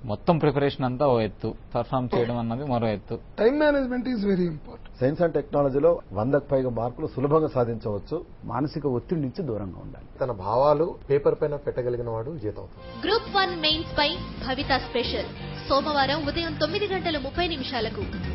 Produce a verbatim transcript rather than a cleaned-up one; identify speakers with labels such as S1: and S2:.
S1: మొత్తం ప్రిపరేషన్ అంతా ఓ ఎత్తు, పర్ఫామ్ చేయడం అన్నది మరో ఎత్తు.
S2: Time management is very important.
S3: Science and టెక్నాలజీలో వందకు పైగా మార్కులు సులభంగా సాధించవచ్చు.
S4: మానసిక ఒత్తిడి నుంచి దూరంగా ఉండాలి.
S5: తన భావాలు పేపర్ పైన పెట్టగలిగిన వాడు విజేత అవుతాడు.
S6: గ్రూప్ వన్ మెయిన్స్ పై భవిత స్పెషల్ సోమవారం ఉదయం తొమ్మిది గంటల ముప్పై నిమిషాలకు